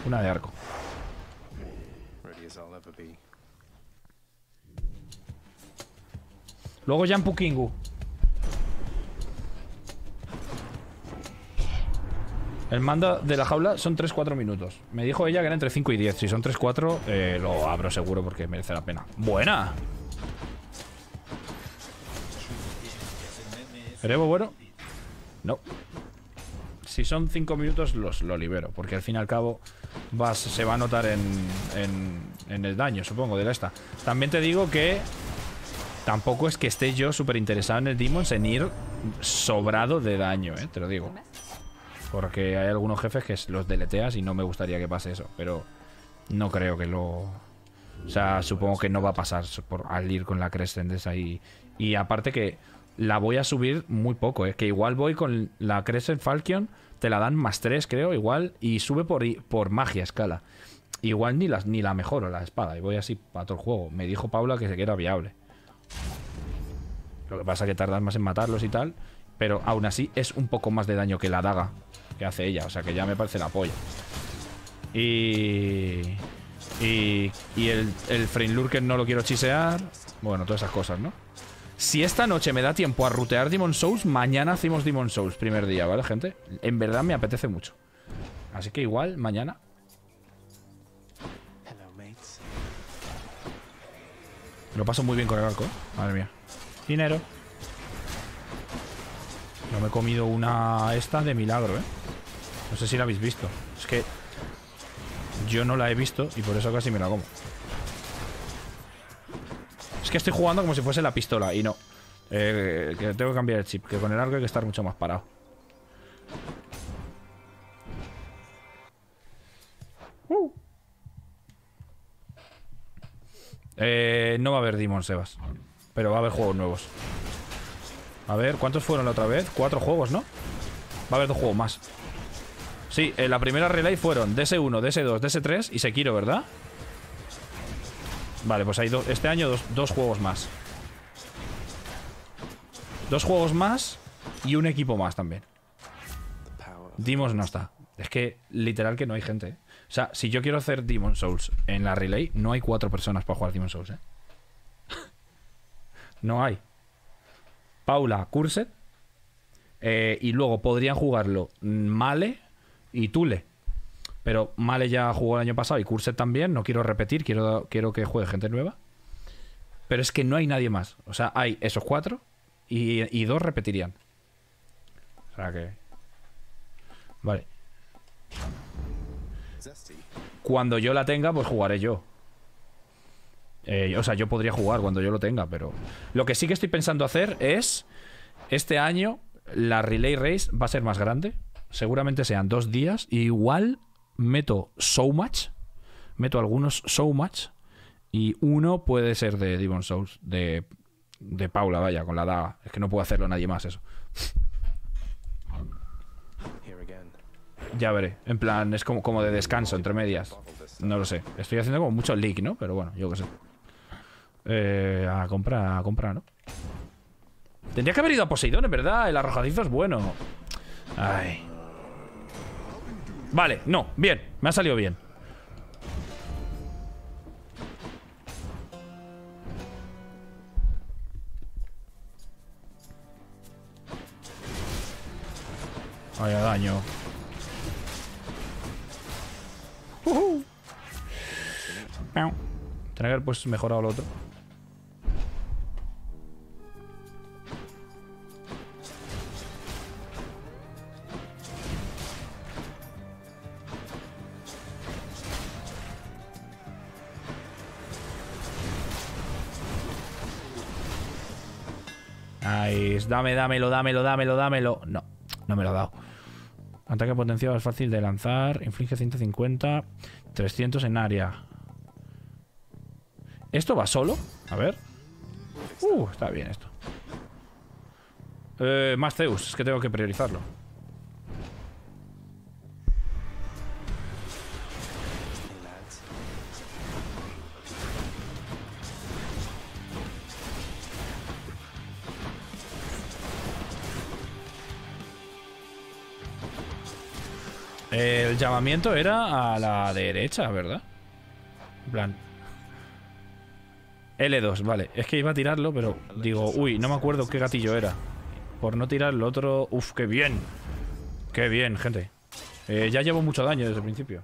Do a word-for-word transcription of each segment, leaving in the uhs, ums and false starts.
Una de arco. Luego Jampu Kingu. El mando de la jaula son tres cuatro minutos. Me dijo ella que era entre cinco y diez. Si son tres cuatro, eh, lo abro seguro porque merece la pena. ¡Buena! ¿Erebo bueno? No. Si son cinco minutos, los, lo libero. Porque al fin y al cabo vas, se va a notar en, en, en el daño, supongo, de esta. También te digo que tampoco es que esté yo súper interesado en el Demons en ir sobrado de daño, eh, te lo digo. Porque hay algunos jefes que los deleteas y no me gustaría que pase eso. Pero no creo que lo... O sea, supongo que no va a pasar por, al ir con la Crescent esa y... Y aparte que la voy a subir muy poco, ¿eh? Que igual voy con la Crescent Falcon, te la dan más tres, creo, igual. Y sube por, por magia escala. Igual ni, las, ni la mejoro la espada. Y voy así para todo el juego. Me dijo Paula que se era viable. Lo que pasa es que tardas más en matarlos y tal. Pero aún así es un poco más de daño que la daga que hace ella, o sea que ya me parece la polla. Y... Y, y el, el Frame Lurker no lo quiero chisear. Bueno, todas esas cosas, ¿no? Si esta noche me da tiempo a rutear Demon's Souls, mañana hacemos Demon's Souls primer día, ¿vale, gente? En verdad me apetece mucho. Así que igual, mañana. Lo paso muy bien con el arco, ¿eh? Madre mía. Dinero. No me he comido una esta de milagro, ¿eh? No sé si la habéis visto. Es que yo no la he visto y por eso casi me la como. Es que estoy jugando como si fuese la pistola y no. Eh, que tengo que cambiar el chip. Que con el arco hay que estar mucho más parado. Uh. Eh, no va a haber Demon, Sebas. Pero va a haber juegos nuevos. A ver, ¿cuántos fueron la otra vez? Cuatro juegos, ¿no? Va a haber dos juegos más. Sí, en la primera relay fueron D S uno, D S dos, D S tres y Sekiro, ¿verdad? Vale, pues hay do este año dos, dos juegos más. Dos juegos más y un equipo más también. Demons no está. Es que literal que no hay gente, ¿eh? O sea, si yo quiero hacer Demon's Souls en la relay, no hay cuatro personas para jugar Demon's Souls, ¿eh? No hay. Paula, Curset. Eh, y luego podrían jugarlo Male y Tule. Pero Male ya jugó el año pasado y Curset también. No quiero repetir, quiero, quiero que juegue gente nueva. Pero es que no hay nadie más. O sea, hay esos cuatro y, y dos repetirían. O sea que... Vale. Cuando yo la tenga, pues jugaré yo. Eh, o sea, yo podría jugar cuando yo lo tenga, pero... Lo que sí que estoy pensando hacer es... Este año la Relay Race va a ser más grande. Seguramente sean dos días. Y igual meto Showmatch. Meto algunos Showmatch. Y uno puede ser de Demon's Souls. De, de Paula, vaya, con la daga. Es que no puede hacerlo nadie más eso. Ya veré. En plan, es como, como de descanso, entre medias. No lo sé. Estoy haciendo como mucho leak, ¿no? Pero bueno, yo qué sé. Eh, a comprar, a comprar, ¿no? Tendría que haber ido a Poseidón, en verdad. El arrojadizo es bueno. Ay. Vale, no, bien. Me ha salido bien. Vaya daño. Uh-huh. Tendría que haber pues mejorado lo otro. Nice. Dame, dámelo, dámelo, dámelo, dámelo. No, no me lo ha dado. Ataque potenciado es fácil de lanzar. Inflige ciento cincuenta. trescientos en área. ¿Esto va solo? A ver. Uh, está bien esto. Eh, más Zeus. Es que tengo que priorizarlo. El llamamiento era a la derecha, ¿verdad? En plan... L dos, vale. Es que iba a tirarlo, pero digo, uy, no me acuerdo qué gatillo era. Por no tirar el otro... Uf, qué bien. Qué bien, gente. Eh, ya llevo mucho daño desde el principio.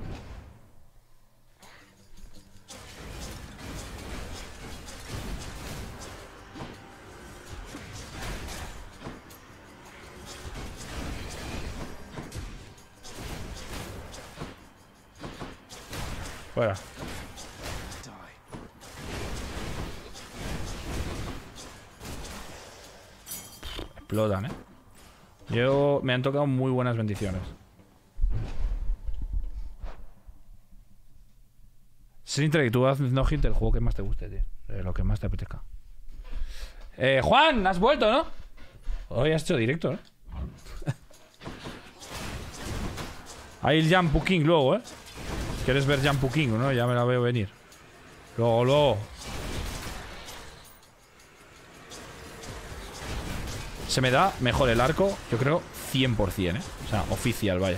Fuera. Explotan, eh. Yo... Me han tocado muy buenas bendiciones. Sin tú haz no hit el juego que más te guste, tío. Eh, lo que más te apetezca. Eh, Juan, has vuelto, ¿no? Hoy has hecho directo, ¿eh? Hay el Jampu King luego, ¿eh? ¿Quieres ver Jampu King, no? Ya me la veo venir. Luego, luego. Se me da mejor el arco, yo creo, cien por cien, ¿eh? O sea, oficial, vaya.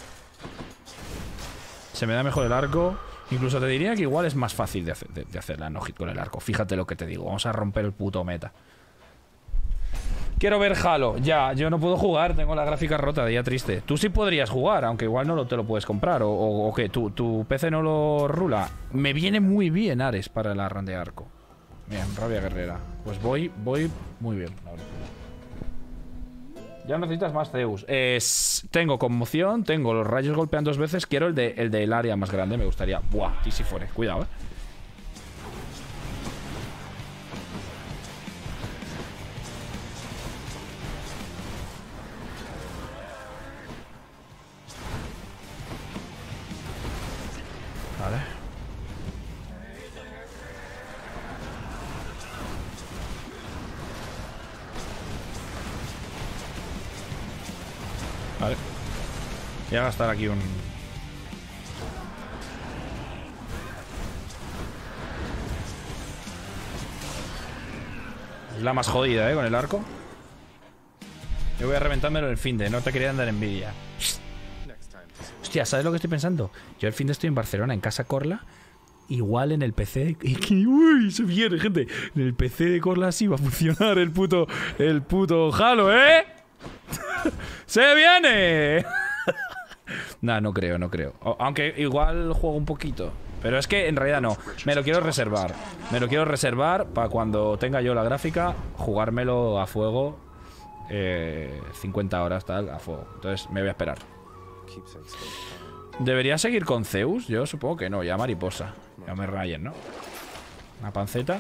Se me da mejor el arco. Incluso te diría que igual es más fácil de hacer, de, de hacer la no-hit con el arco. Fíjate lo que te digo. Vamos a romper el puto meta. Quiero ver Halo. Ya, yo no puedo jugar. Tengo la gráfica rota, día triste. Tú sí podrías jugar, aunque igual no lo, te lo puedes comprar. O, o, o qué, ¿Tu, tu P C no lo rula. Me viene muy bien Ares para la run de arco. Bien, rabia guerrera. Pues voy, voy muy bien, la verdad. Ya necesitas más Zeus. Eh, tengo conmoción, tengo los rayos golpean dos veces. Quiero el de el del área más grande, me gustaría. Buah, y si fuere, cuidado, eh. Vale. Vale. Voy a gastar aquí un... Es la más jodida, ¿eh? Con el arco. Yo voy a reventármelo el finde. No te quería dar envidia. Hostia, ¿sabes lo que estoy pensando? Yo el finde estoy en Barcelona, en Casa Corla. Igual en el P C... Uy, se viene, gente. En el P C de Corla sí va a funcionar el puto... El puto Halo, ¿eh? ¡Se viene! Nah, no creo, no creo. O, aunque igual juego un poquito. Pero es que en realidad no. Me lo quiero reservar. Me lo quiero reservar para cuando tenga yo la gráfica, jugármelo a fuego. Eh, cincuenta horas, tal, a fuego. Entonces me voy a esperar. ¿Debería seguir con Zeus? Yo supongo que no. Ya mariposa. Ya me rayen, ¿no? Una panceta.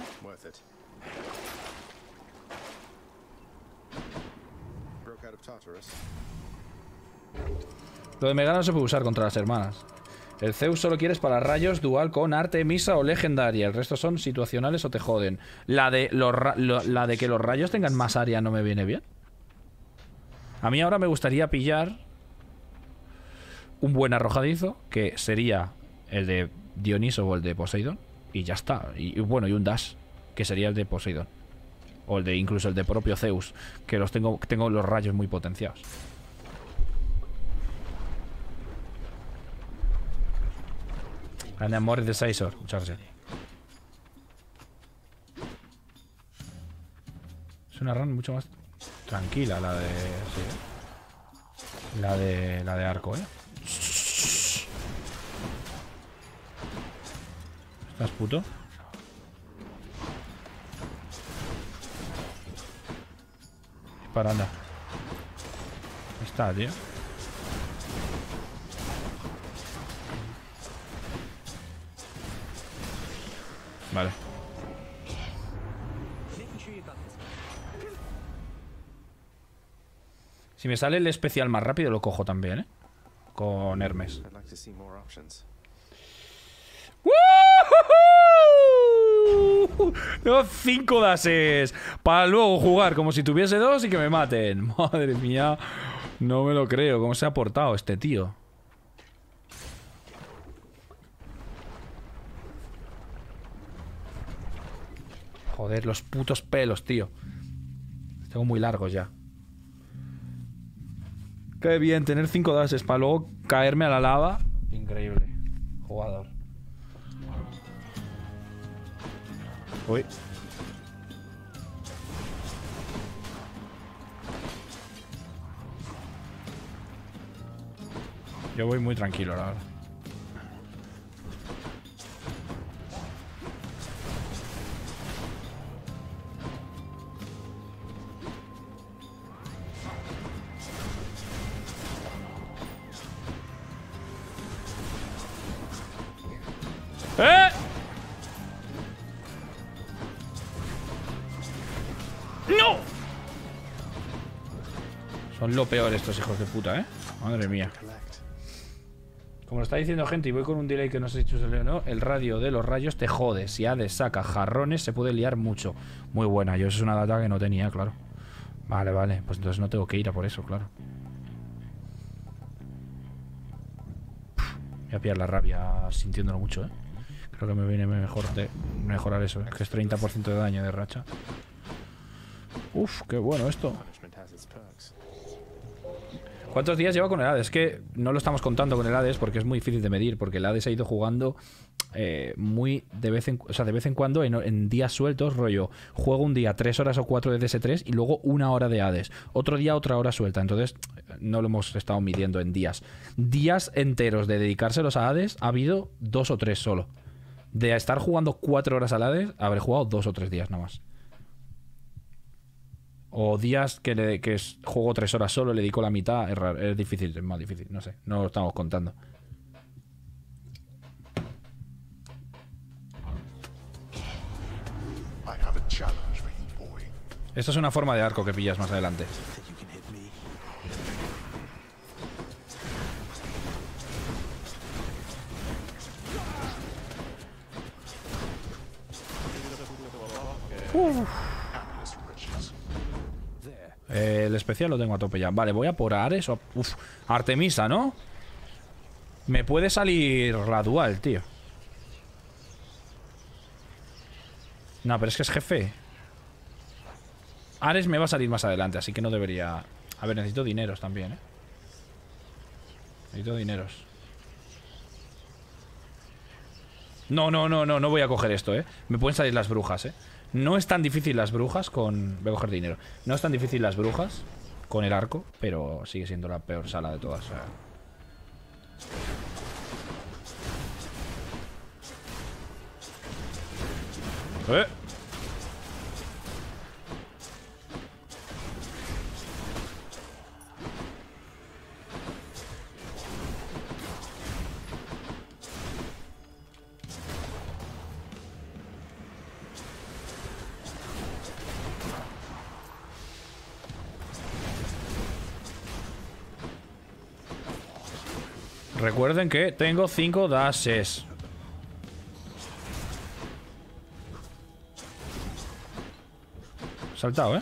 Lo de Megara no se puede usar contra las hermanas. El Zeus solo quieres para rayos dual con Artemisa o legendaria. El resto son situacionales o te joden. La de, los lo, la de que los rayos tengan más área no me viene bien. A mí ahora me gustaría pillar un buen arrojadizo, que sería el de Dioniso o el de Poseidón. Y ya está. Y, y bueno, y un dash, que sería el de Poseidón. O el de incluso el de propio Zeus, que los tengo, tengo los rayos muy potenciados. Grande amor de Saisor. Muchas gracias. Es una run mucho más tranquila la de... Sí, ¿eh? La de... La de arco, ¿eh? ¿Estás puto? Dispara, anda. Ahí está, tío. Vale. Si me sale el especial más rápido lo cojo también, ¿eh? Con Hermes. Tengo cinco dases para luego jugar como si tuviese dos y que me maten. Madre mía. No me lo creo. ¿Cómo se ha portado este tío? Joder, los putos pelos, tío. Los tengo muy largos ya. Qué bien, tener cinco dases para luego caerme a la lava. Increíble. Jugador. Uy. Yo voy muy tranquilo, la verdad. ¡Eh! ¡No! Son lo peor estos hijos de puta, ¿eh? Madre mía. Como lo está diciendo gente y voy con un delay que no sé si se lee o no, el radio de los rayos te jode. Si Hades saca jarrones se puede liar mucho. Muy buena, yo eso es una data que no tenía, claro. Vale, vale, pues entonces no tengo que ir a por eso, claro. Voy a pillar la rabia sintiéndolo mucho, ¿eh? Creo que me viene mejor de mejorar eso, ¿eh? Que es treinta por ciento de daño de racha. Uf, qué bueno esto. ¿Cuántos días lleva con el Hades? Es que no lo estamos contando con el Hades porque es muy difícil de medir, porque el Hades ha ido jugando eh, muy de vez en, o sea, de vez en cuando en, en días sueltos, rollo, juego un día tres horas o cuatro de D S tres y luego una hora de Hades. Otro día otra hora suelta, entonces no lo hemos estado midiendo en días. Días enteros de dedicárselos a Hades ha habido dos o tres solo. De estar jugando cuatro horas al Hades, habré jugado dos o tres días nada más. O días que, le, que es, juego tres horas solo, le dedico la mitad, es, raro, es difícil, es más difícil, no sé, no lo estamos contando. Esto es una forma de arco que pillas más adelante. Uf. Eh, el especial lo tengo a tope ya. Vale, voy a por Ares o... Uf, Artemisa, ¿no? Me puede salir la dual, tío. No, pero es que es jefe. Ares me va a salir más adelante, así que no debería... A ver, necesito dineros también, ¿eh? Necesito dineros. No, no, no, no, no voy a coger esto, ¿eh? Me pueden salir las brujas, ¿eh? No es tan difícil las brujas con... Voy a coger dinero. No es tan difícil las brujas con el arco, pero sigue siendo la peor sala de todas. O sea. ¿Eh? Recuerden que tengo cinco dashes. Saltado, ¿eh?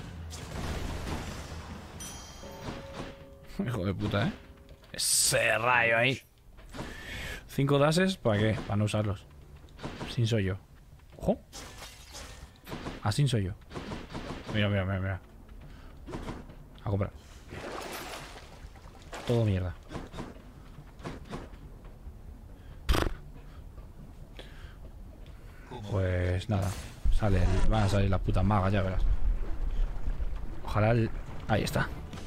Hijo de puta, ¿eh? Ese rayo ahí. Cinco dashes, ¿para qué? Para no usarlos. Sin soy yo. Ojo. Así soy yo. Mira, mira, mira, mira. A comprar. Todo mierda. Pues nada, sale, van a salir las putas magas, ya verás. Ojalá el... Ahí está.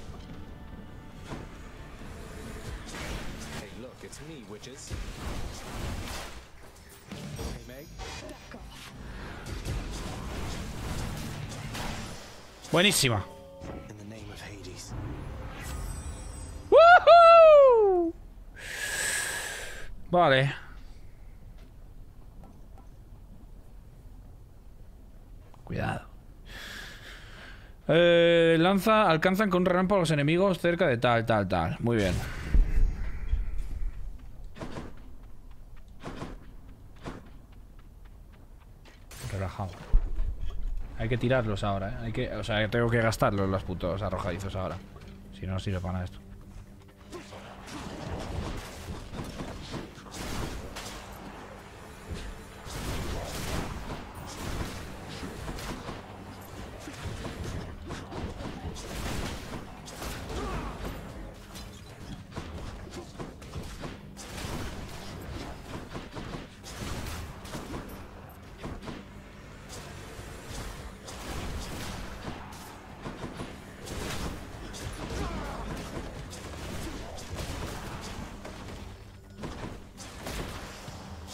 Buenísima. ¡Woohoo! Vale. Cuidado. Eh, lanza, alcanzan con un relámpago a los enemigos cerca de tal, tal, tal. Muy bien. Relajado. Hay que tirarlos ahora, ¿eh? Hay que, o sea, tengo que gastarlos los putos arrojadizos ahora. Si no, no sirve para nada esto.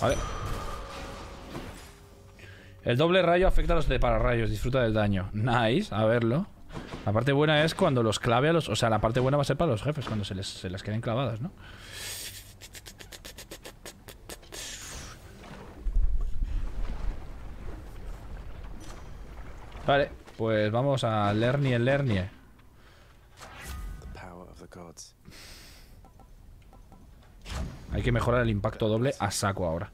Vale. El doble rayo afecta a los de pararrayos. Disfruta del daño. Nice, a verlo. La parte buena es cuando los clave a los... O sea, la parte buena va a ser para los jefes, cuando se les, se les queden clavadas, ¿no? Vale, pues vamos a Lernie en Lernie. Hay que mejorar el impacto doble a saco ahora.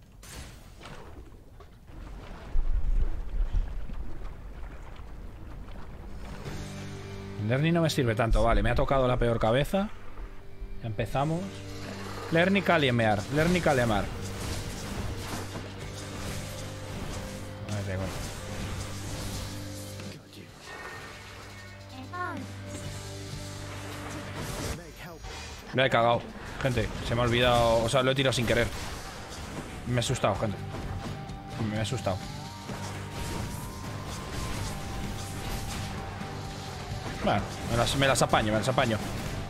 Lernie no me sirve tanto, vale, me ha tocado la peor cabeza. Ya empezamos. Lernie Kalimar, Lernie Kalimar. Vale, bueno. Lo he cagado, gente, se me ha olvidado, o sea, lo he tirado sin querer. Me he asustado, gente. Me he asustado. Bueno, me las, me las apaño, me las apaño.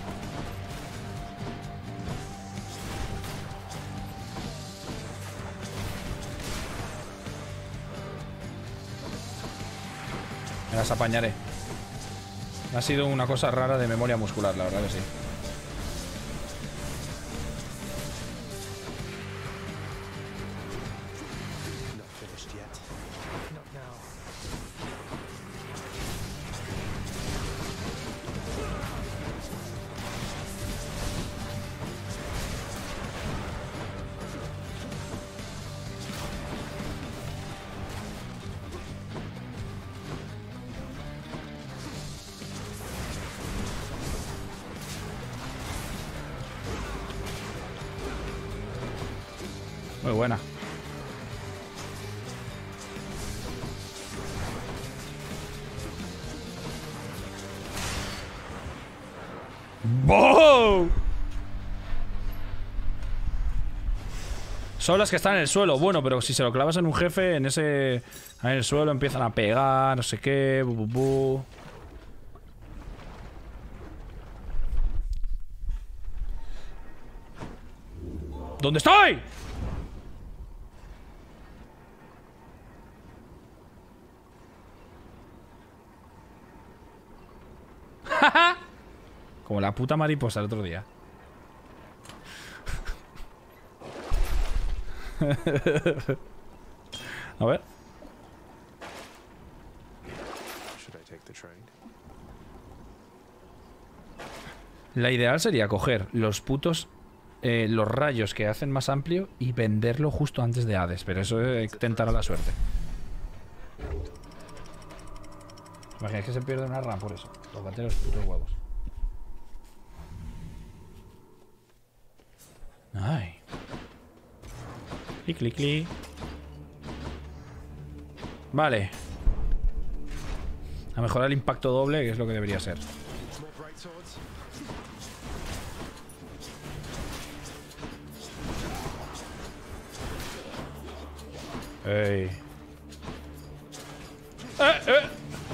Me las apañaré. Ha sido una cosa rara de memoria muscular, la verdad que sí. Muy buena. ¡Boom! Son las que están en el suelo. Bueno, pero si se lo clavas en un jefe, en ese... En el suelo empiezan a pegar, no sé qué. Bu, bu, bu. ¿Dónde estoy? Como la puta mariposa el otro día. A ver. La ideal sería coger los putos eh, los rayos que hacen más amplio y venderlo justo antes de Hades, pero eso es tentar a la suerte. Imagina que se pierde una rama por eso. Tócate los putos huevos. Ay. Clic, clic, clic. Vale. A mejorar el impacto doble, que es lo que debería ser. Ey. Eh, eh.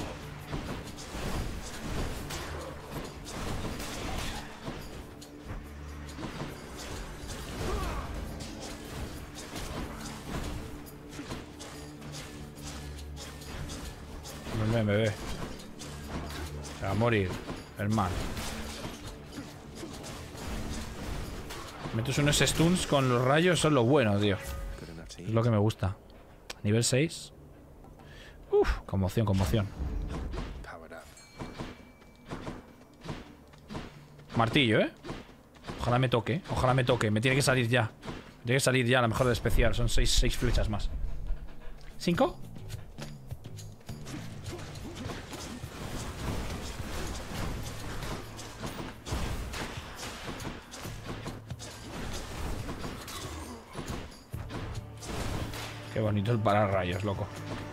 Ven, bebé. Se va a morir, hermano. Metes unos stuns con los rayos, son lo bueno, tío. Es lo que me gusta. Nivel seis. Uf, conmoción, conmoción. Martillo, ¿eh? Ojalá me toque, ojalá me toque. Me tiene que salir ya. Me tiene que salir ya, a lo mejor de especial. Son seis, seis flechas más. ¿Cinco? Qué bonito el pararrayos, loco.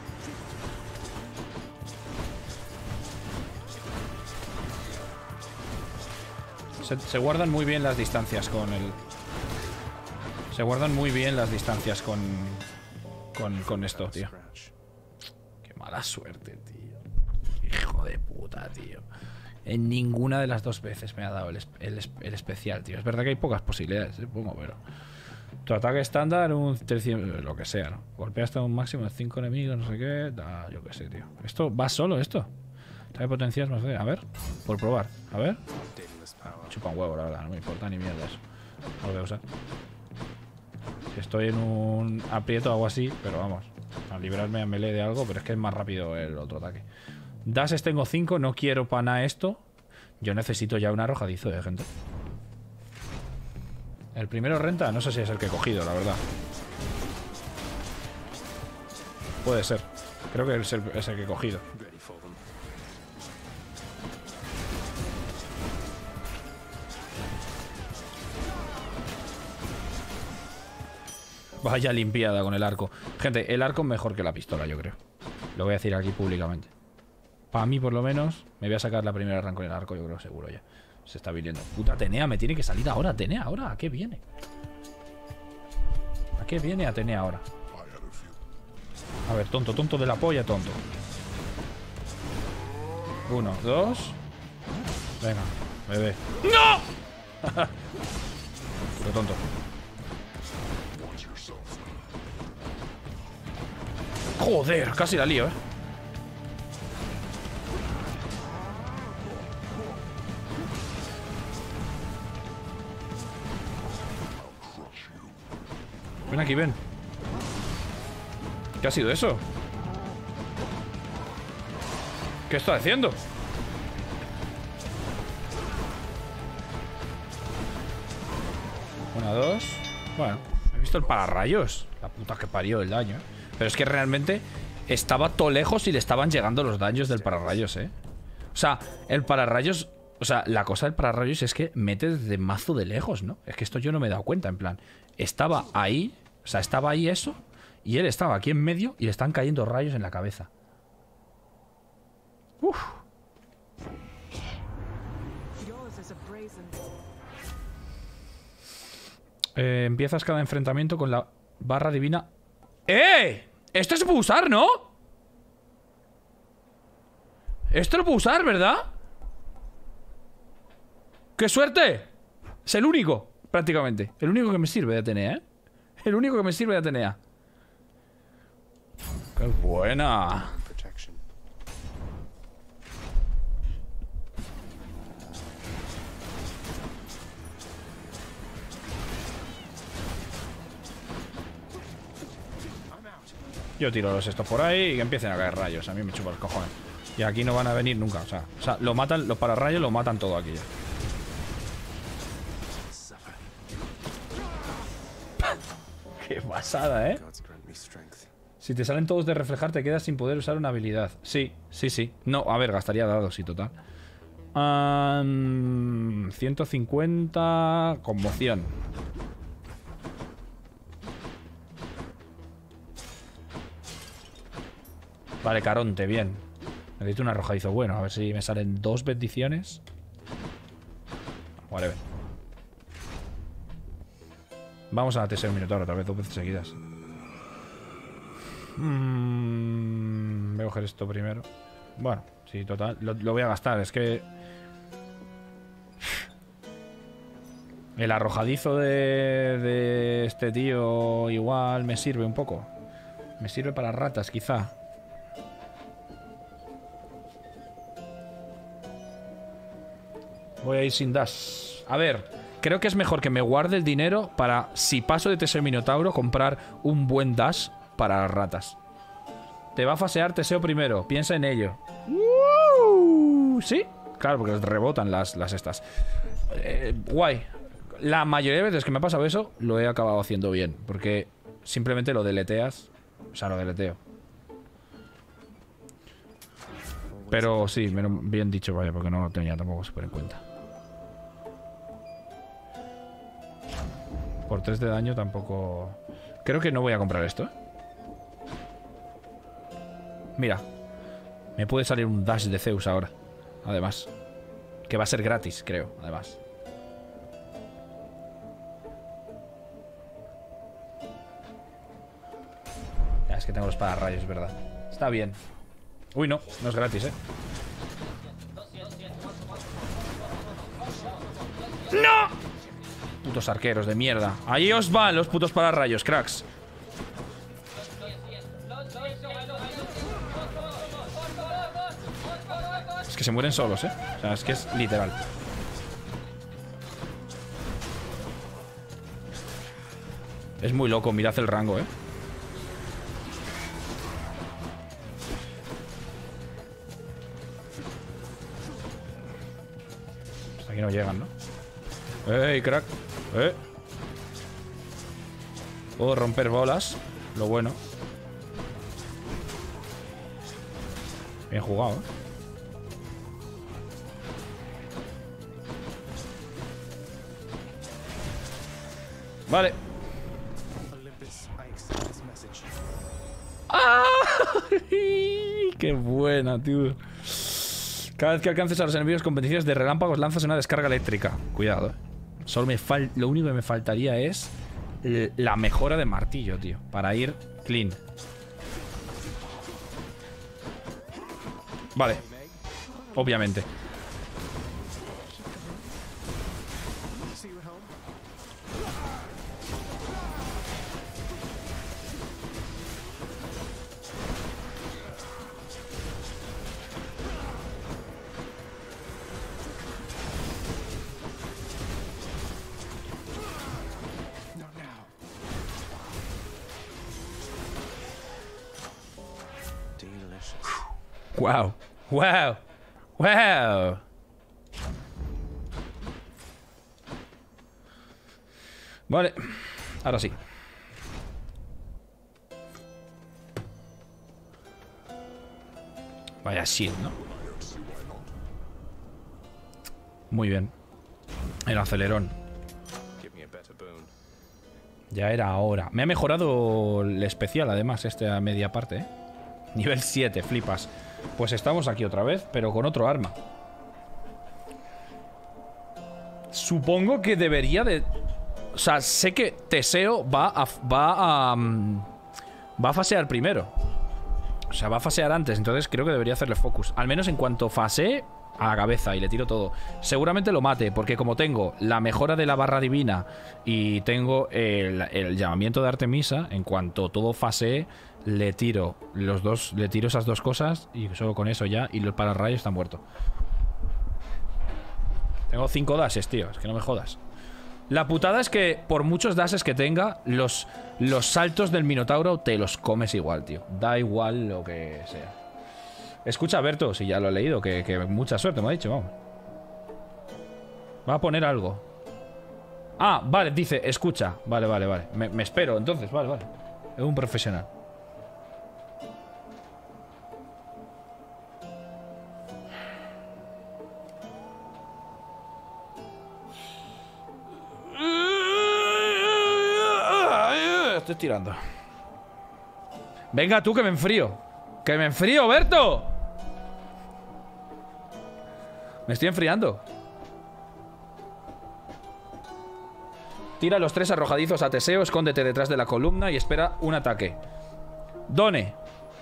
Se, se guardan muy bien las distancias con el... Se guardan muy bien las distancias con... Con, con esto, tío. Qué mala suerte, tío. Hijo de puta, tío. En ninguna de las dos veces me ha dado el, el, el especial, tío. Es verdad que hay pocas posibilidades, supongo, pero... Tu ataque estándar, un trescientos, lo que sea, ¿no? Golpea hasta un máximo de cinco enemigos, no sé qué. Ah, yo qué sé, tío. ¿Esto va solo, esto? Trae potencias, no sé. A ver, por probar. A ver. Chupa un huevo, la verdad. No me importa ni mierda eso. No lo voy a usar. Si estoy en un aprieto o algo así, pero vamos. A librarme a melee de algo, pero es que es más rápido el otro ataque. Dashes tengo cinco, no quiero para nada esto. Yo necesito ya un arrojadizo de gente. El primero renta, no sé si es el que he cogido, la verdad. Puede ser. Creo que es el, es el que he cogido. Vaya limpiada con el arco. Gente, el arco es mejor que la pistola, yo creo. Lo voy a decir aquí públicamente. Para mí, por lo menos, me voy a sacar la primera arranco en el arco, yo creo, seguro ya. Se está viniendo. Puta, Atenea, me tiene que salir ahora. Atenea, ahora. ¿A qué viene? ¿A qué viene Atenea ahora? A ver, tonto, tonto de la polla, tonto. Uno, dos. Venga, bebé. ¡No! Puro tonto. Joder, casi la lío, eh. Ven aquí, ven. ¿Qué ha sido eso? ¿Qué está haciendo? Una, dos. Bueno, he visto el pararrayos. La puta que parió el daño, ¿eh? Pero es que realmente estaba todo lejos y le estaban llegando los daños del pararrayos, ¿eh? O sea, el pararrayos... O sea, la cosa del pararrayos es que mete desde mazo de lejos, ¿no? Es que esto yo no me he dado cuenta, en plan. Estaba ahí, o sea, estaba ahí eso, y él estaba aquí en medio y le están cayendo rayos en la cabeza. Uf. Eh, empiezas cada enfrentamiento con la barra divina. ¡Eh! Esto se puede usar, ¿no? Esto lo puedo usar, ¿verdad? ¡Qué suerte! Es el único, prácticamente. El único que me sirve de Atenea, ¿eh? El único que me sirve de Atenea. ¡Qué buena! Yo tiro los estos por ahí y que empiecen a caer rayos. A mí me chupa los cojones. Y aquí no van a venir nunca. O sea, o sea lo matan, los pararrayos lo matan todo aquí ya. Qué pasada, ¿eh? Si te salen todos de reflejar, te quedas sin poder usar una habilidad. Sí, sí, sí. No, a ver, gastaría dados, sí, total. Um, ciento cincuenta... Conmoción. Vale, Caronte, bien. Necesito un arrojadizo bueno. A ver si me salen dos bendiciones. Vale, ven. Vamos a Teseo Minotauro otra vez, dos veces seguidas. Mm, voy a coger esto primero. Bueno, sí, total. Lo, lo voy a gastar. Es que... El arrojadizo de, de este tío igual me sirve un poco. Me sirve para ratas, quizá. Voy a ir sin dash. A ver, creo que es mejor que me guarde el dinero para, si paso de Teseo Minotauro, comprar un buen dash para las ratas. Te va a fasear Teseo primero. Piensa en ello. Uh, ¿Sí? Claro, porque rebotan las, las estas. Eh, guay. La mayoría de veces que me ha pasado eso, lo he acabado haciendo bien. Porque simplemente lo deleteas. O sea, lo deleteo. Pero sí, bien dicho, vaya, porque no lo tenía tampoco súper en cuenta. Por tres de daño tampoco... Creo que no voy a comprar esto, ¿eh? Mira. Me puede salir un dash de Zeus ahora. Además. Que va a ser gratis, creo, además. Ya, es que tengo los pararrayos, ¿verdad? Está bien. Uy, no, no es gratis, ¿eh? ¡No! Putos arqueros de mierda. Ahí os van los putos pararrayos, cracks. Es que se mueren solos, eh. O sea, es que es literal. Es muy loco, mirad el rango, eh. Hasta aquí no llegan, ¿no? ¡Ey, crack! ¡Eh! Puedo romper bolas. Lo bueno. Bien jugado, ¿eh? Vale. ¡Ah! ¡Qué buena, tío! Cada vez que alcances a los enemigos con bendiciones de relámpagos lanzas una descarga eléctrica. Cuidado, eh. Solo me fal... Lo único que me faltaría es la mejora de martillo, tío. Para ir clean. Vale. Obviamente. Wow, wow, wow. Vale, ahora sí. Vaya shield, ¿no? Muy bien. El acelerón. Ya era hora. Me ha mejorado el especial, además, esta media parte, ¿eh? Nivel siete, flipas. Pues estamos aquí otra vez, pero con otro arma. Supongo que debería de... O sea, sé que Teseo va a... Va a... Um, va a fasear primero. O sea, va a fasear antes. Entonces creo que debería hacerle focus. Al menos en cuanto fasee, a la cabeza y le tiro todo. Seguramente lo mate, porque como tengo la mejora de la barra divina y tengo el, el llamamiento de Artemisa, en cuanto todo fasee, le tiro los dos, le tiro esas dos cosas y solo con eso ya, y el pararrayo está muerto. Tengo cinco dashes, tío, es que no me jodas. La putada es que por muchos dashes que tenga, los, los saltos del Minotauro te los comes igual, tío. Da igual lo que sea. Escucha, Berto, si ya lo he leído, que, que mucha suerte me ha dicho, vamos. Va a poner algo. Ah, vale, dice, escucha. Vale, vale, vale. Me, me espero, entonces, vale, vale. Es un profesional. Estoy tirando. Venga tú, que me enfrío. ¡Que me enfrío, Berto! Me estoy enfriando. Tira los tres arrojadizos a Teseo, escóndete detrás de la columna y espera un ataque. Done.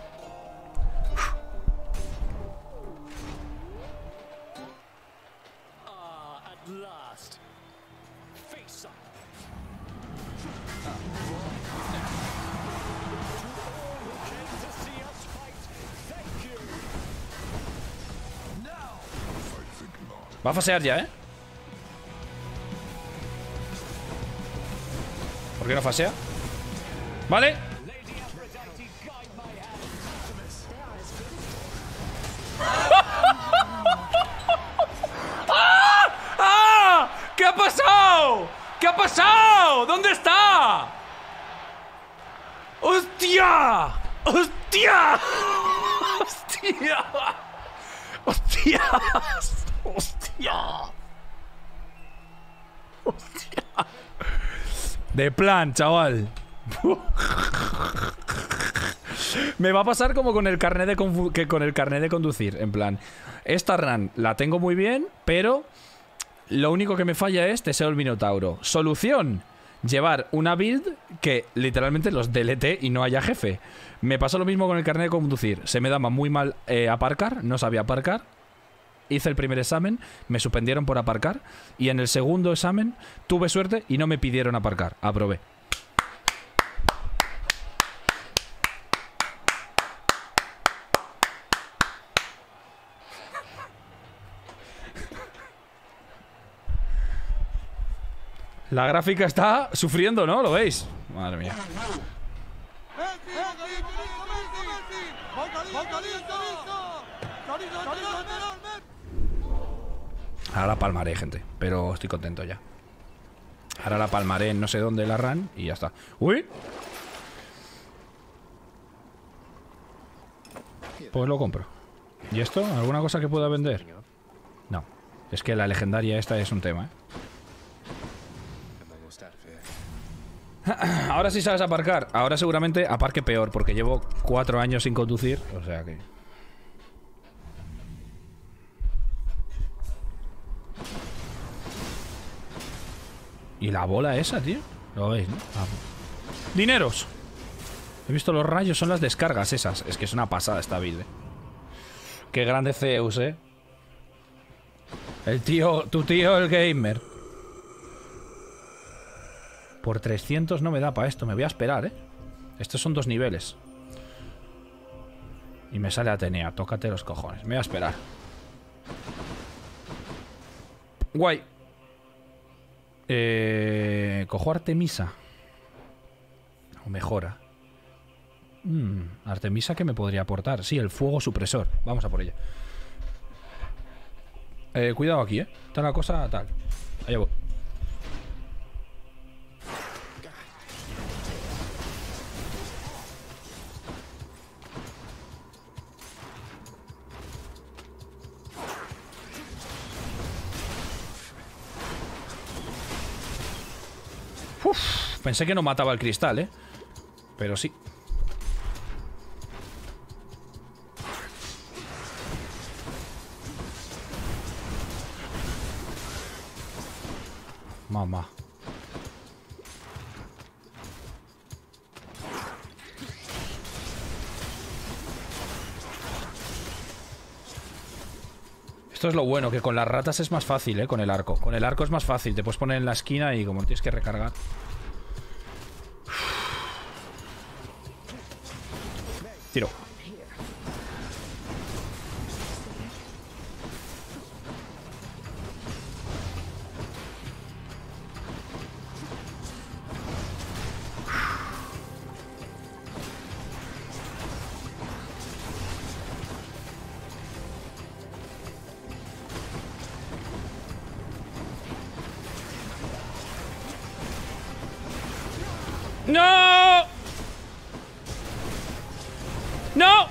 Va a fasear ya, ¿eh? ¿Por qué no fasea? Vale. ¡Ah! ¡Ah! ¿Qué ha pasado? ¿Qué ha pasado? ¿Dónde está? ¡Hostia! ¡Hostia! ¡Hostia! ¡Hostias! ¡Hostia! ¡Hostia! De plan, chaval. Me va a pasar como con el carnet de que con el carnet de conducir. En plan, esta run la tengo muy bien, pero lo único que me falla es Teseo el Minotauro. Solución: llevar una build que literalmente los delete y no haya jefe. Me pasa lo mismo con el carnet de conducir. Se me daba muy mal eh, aparcar, no sabía aparcar. hice el primer examen, me suspendieron por aparcar. Y en el segundo examen tuve suerte y no me pidieron aparcar. Aprobé. La gráfica está sufriendo, ¿no? ¿Lo veis? Madre mía. Ahora la palmaré, gente. Pero estoy contento ya. Ahora la palmaré en no sé dónde la run y ya está. ¡Uy! Pues lo compro. ¿Y esto? ¿Alguna cosa que pueda vender? No. Es que la legendaria esta es un tema, ¿eh? Ahora sí sabes aparcar. Ahora seguramente aparque peor, porque llevo cuatro años sin conducir. O sea que... ¿Y la bola esa, tío? Lo veis, ¿no? Ah. ¡Dineros! He visto los rayos, son las descargas esas. Es que es una pasada esta build, ¿eh? Qué grande Zeus, ¿eh? El tío... Tu tío, el gamer. Por trescientos no me da para esto. Me voy a esperar, ¿eh? Estos son dos niveles. Y me sale Atenea. Tócate los cojones. Me voy a esperar. Guay. Eh, cojo Artemisa. O mejora. Mm, Artemisa, ¿qué me podría aportar? Sí, el fuego supresor. Vamos a por ella. Eh, cuidado aquí, ¿eh? Está la cosa tal. Allá voy. Uf, pensé que no mataba el cristal, ¿eh? Pero sí. Mamá. Esto es lo bueno, que con las ratas es más fácil, ¿eh? Con el arco. Con el arco es más fácil. Te puedes poner en la esquina y como tienes que recargar. Tiro. ¡No! ¡No!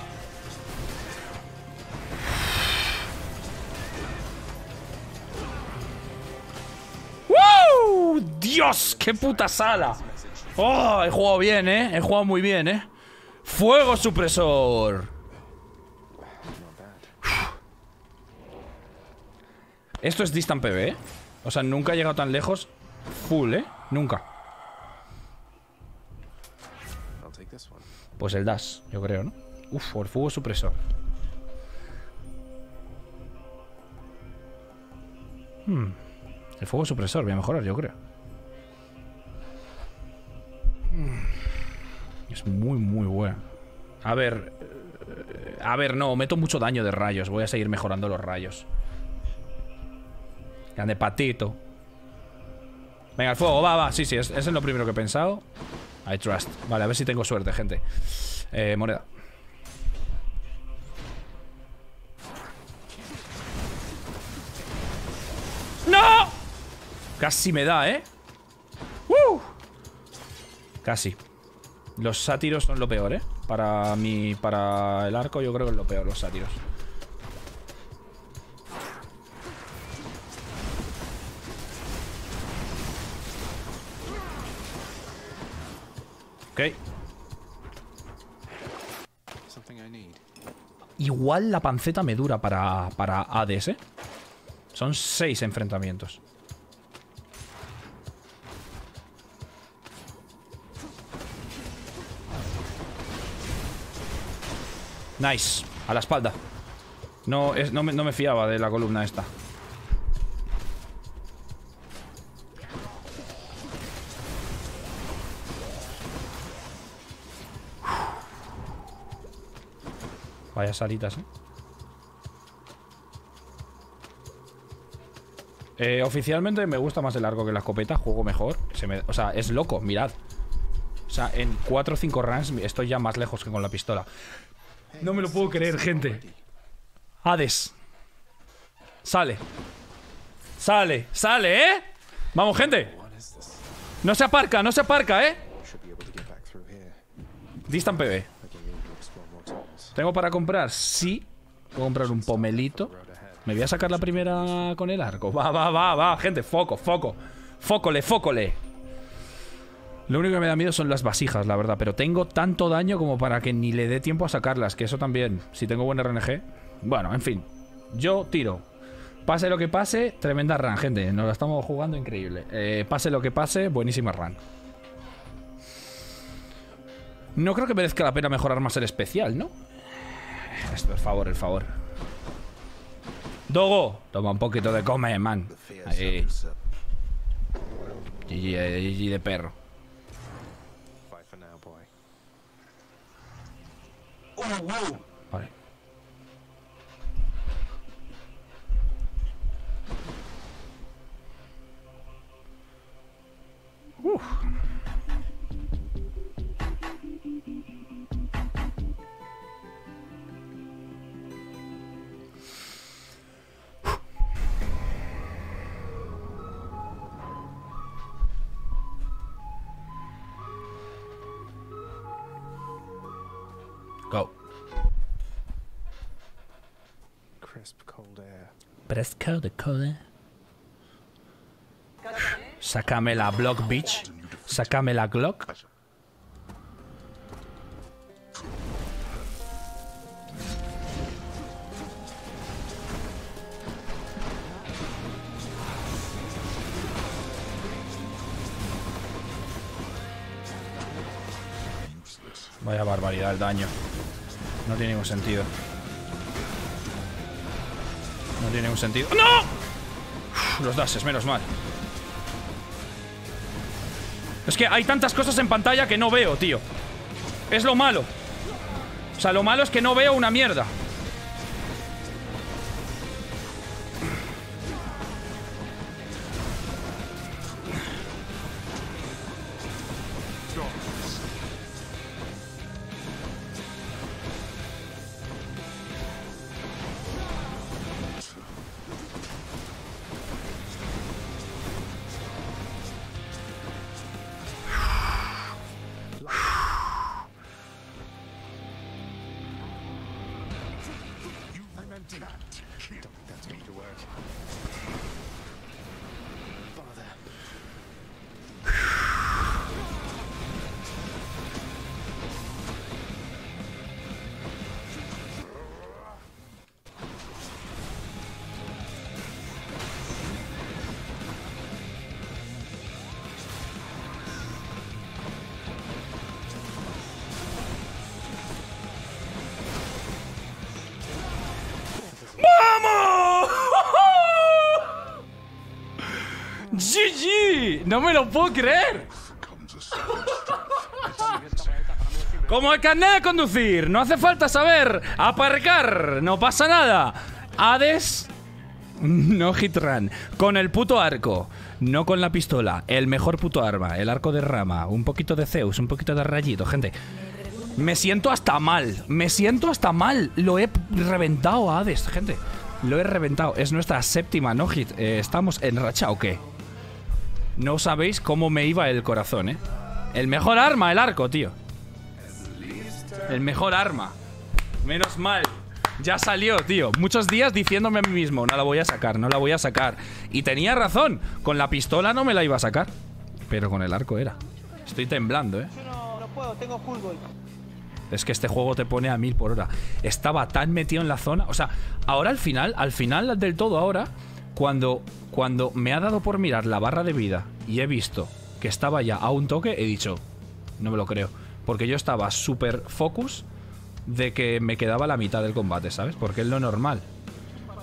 ¡Woo! ¡Dios! ¡Qué puta sala! ¡Oh! He jugado bien, ¿eh? He jugado muy bien, ¿eh? ¡Fuego supresor! Esto es Distant P V, ¿eh? O sea, nunca he llegado tan lejos. Full, ¿eh? Nunca. Pues el dash, yo creo, ¿no? Uf, el fuego supresor. Hmm. El fuego supresor, voy a mejorar, yo creo. Hmm. Es muy, muy bueno. A ver... A ver, no, meto mucho daño de rayos. Voy a seguir mejorando los rayos. Grande patito. Venga, el fuego, va, va. Sí, sí, es, es lo primero que he pensado. I trust. Vale, a ver si tengo suerte, gente. Eh, moneda. ¡No! Casi me da, ¿eh? ¡Uh! Casi. Los sátiros son lo peor, ¿eh? Para mi... Para el arco yo creo que es lo peor, los sátiros. Ok. Igual la panceta me dura para, para Hades, ¿eh? Son seis enfrentamientos. Nice. A la espalda. No, es, no, me, no me fiaba de la columna esta. Vaya salitas, ¿eh? Eh, oficialmente me gusta más el arco que la escopeta. Juego mejor. Se me, o sea, es loco, mirad. O sea, en cuatro o cinco runs estoy ya más lejos que con la pistola. No me lo puedo creer, gente. Hades. Sale. Sale, sale, ¿eh? Vamos, gente. No se aparca, no se aparca, ¿eh? Distant P B. ¿Tengo para comprar? Sí. Puedo comprar un pomelito. Me voy a sacar la primera con el arco. Va, va, va, va, gente. Foco, foco. Fócole, fócole. Lo único que me da miedo son las vasijas, la verdad. Pero tengo tanto daño como para que ni le dé tiempo a sacarlas. Que eso también. Si tengo buen R N G. Bueno, en fin. Yo tiro. Pase lo que pase, tremenda run, gente. Nos la estamos jugando increíble. Eh, pase lo que pase, buenísima run. No creo que merezca la pena mejorar más el especial, ¿no? Esto, el favor, el favor. Dogo, toma un poquito de come, man. Ahí. G G, G G de perro. Vale. Uf. Go. Crisp cold air. Crisp cold air. Sácame la Block, bitch. Sácame la Glock. Vaya barbaridad el daño. No tiene ningún sentido. No tiene ningún sentido. ¡No! Uf, los dashes, menos mal. Es que hay tantas cosas en pantalla que no veo, tío. Es lo malo. O sea, lo malo es que no veo una mierda. G G, no me lo puedo creer. Como el carnet de conducir, no hace falta saber aparcar, no pasa nada. Hades, no hit run, con el puto arco, no con la pistola, el mejor puto arma, el arco de rama, un poquito de Zeus, un poquito de rayito, gente. Me siento hasta mal, me siento hasta mal, lo he reventado a Hades, gente. Lo he reventado, es nuestra séptima no hit. eh, ¿Estamos en racha o qué? No sabéis cómo me iba el corazón, ¿eh? El mejor arma, el arco, tío. El mejor arma. Menos mal. Ya salió, tío. Muchos días diciéndome a mí mismo, no la voy a sacar, no la voy a sacar. Y tenía razón. Con la pistola no me la iba a sacar. Pero con el arco era. Estoy temblando, ¿eh? No, no puedo, tengo fútbol. Es que este juego te pone a mil por hora. Estaba tan metido en la zona. O sea, ahora al final, al final del todo ahora, cuando, cuando me ha dado por mirar la barra de vida y he visto que estaba ya a un toque, he dicho, no me lo creo. Porque yo estaba súper focus de que me quedaba la mitad del combate, ¿sabes? Porque es lo normal.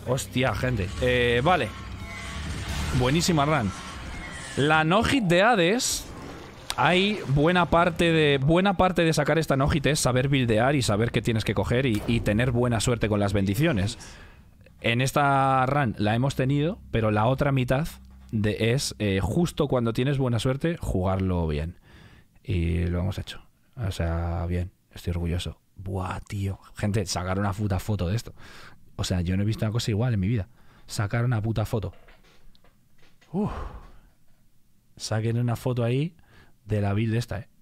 Hostia, gente. Eh, vale. Buenísima run. La no-hit de Hades. Hay buena parte de buena parte de sacar esta no-hit es saber buildear y saber qué tienes que coger y, y tener buena suerte con las bendiciones. En esta run la hemos tenido, pero la otra mitad de, es eh, justo cuando tienes buena suerte, jugarlo bien. Y lo hemos hecho. O sea, bien. Estoy orgulloso. Buah, tío. Gente, sacar una puta foto de esto. O sea, yo no he visto una cosa igual en mi vida. Sacar una puta foto. Uf. Saquen una foto ahí de la build esta, eh.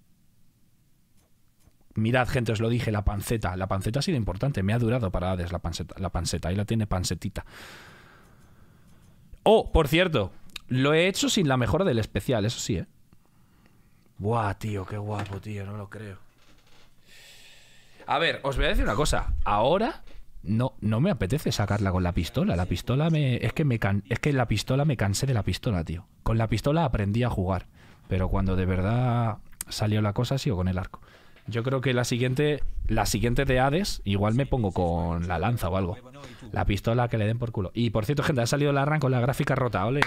Mirad, gente, os lo dije, la panceta. La panceta ha sido importante. Me ha durado para Hades la panceta. La panceta. Ahí la tiene pancetita. Oh, por cierto. Lo he hecho sin la mejora del especial, eso sí, eh. Buah, tío, qué guapo, tío. No lo creo. A ver, os voy a decir una cosa. Ahora no, no me apetece sacarla con la pistola. La pistola me... Es que, me can, es que la pistola me cansé de la pistola, tío. Con la pistola aprendí a jugar. Pero cuando de verdad salió la cosa, sigo con el arco. Yo creo que la siguiente La siguiente de Hades, igual me pongo con la lanza o algo. La pistola que le den por culo. Y por cierto, gente, ha salido la run con la gráfica rota, ole.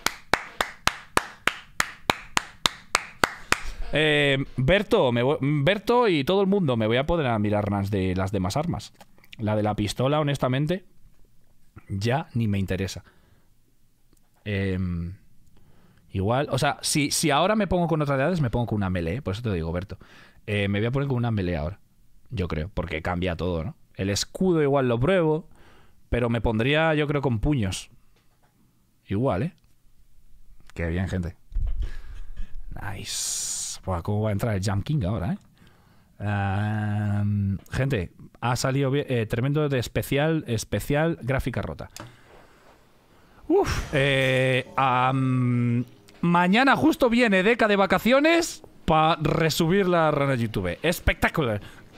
Eh, Berto, me voy, Berto y todo el mundo, me voy a poder a mirar runs de las demás armas. La de la pistola, honestamente, ya ni me interesa. Eh, igual, o sea, si, si ahora me pongo con otra de Hades, me pongo con una melee, por eso te digo, Berto. Eh, me voy a poner con una melee ahora, yo creo, porque cambia todo, ¿no? El escudo igual lo pruebo, pero me pondría, yo creo, con puños. Igual, ¿eh? Qué bien, gente. Nice. Buah, ¿cómo va a entrar el Jump King ahora, eh? Um, gente, ha salido bien, eh, tremendo de especial, especial gráfica rota. Uf, eh, um, mañana justo viene Deca de vacaciones para resubir la run a YouTube. Espectacular.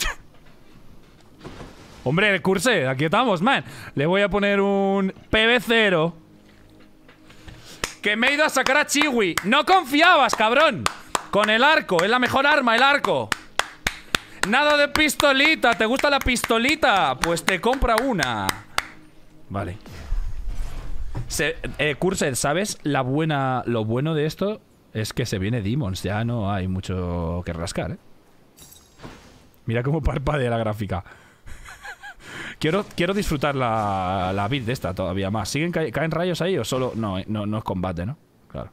Hombre, el curse, aquí estamos, man. Le voy a poner un P B cero. Que me he ido a sacar a Chiwi. No confiabas, cabrón. Con el arco, es la mejor arma, el arco. Nada de pistolita. ¿Te gusta la pistolita? Pues te compra una. Vale. Se, eh, Cursor, ¿sabes? La buena, lo bueno de esto es que se viene Demons. Ya no hay mucho que rascar, ¿eh? Mira cómo parpadea la gráfica. quiero, quiero disfrutar la, la build de esta todavía más. ¿Siguen ca caen rayos ahí o solo...? No, no, no es combate, ¿no? Claro.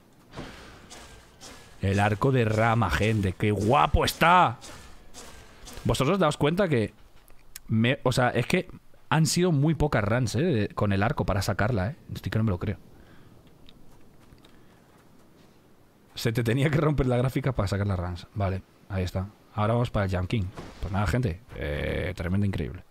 El arco de rama, gente. ¡Qué guapo está! Vosotros daos cuenta que... Me, o sea, es que han sido muy pocas runs, ¿eh? Con el arco para sacarla, ¿eh? Estoy que no me lo creo. Se te tenía que romper la gráfica para sacar las runs. Vale, ahí está. Ahora vamos para el Jump King. Pues nada, gente. Eh, tremendo, increíble.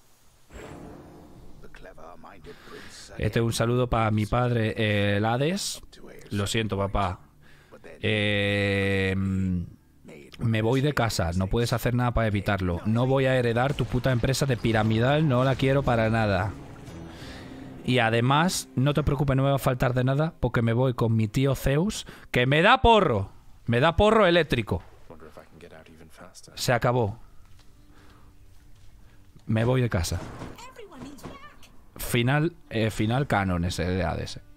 Este un saludo para mi padre, eh, el Hades. Lo siento, papá. Eh, me voy de casa. No puedes hacer nada para evitarlo. No voy a heredar tu puta empresa de piramidal. No la quiero para nada. Y además, no te preocupes, no me va a faltar de nada, porque me voy con mi tío Zeus, que me da porro. Me da porro eléctrico. Se acabó. Me voy de casa. Final, eh, final canon ese de Hades.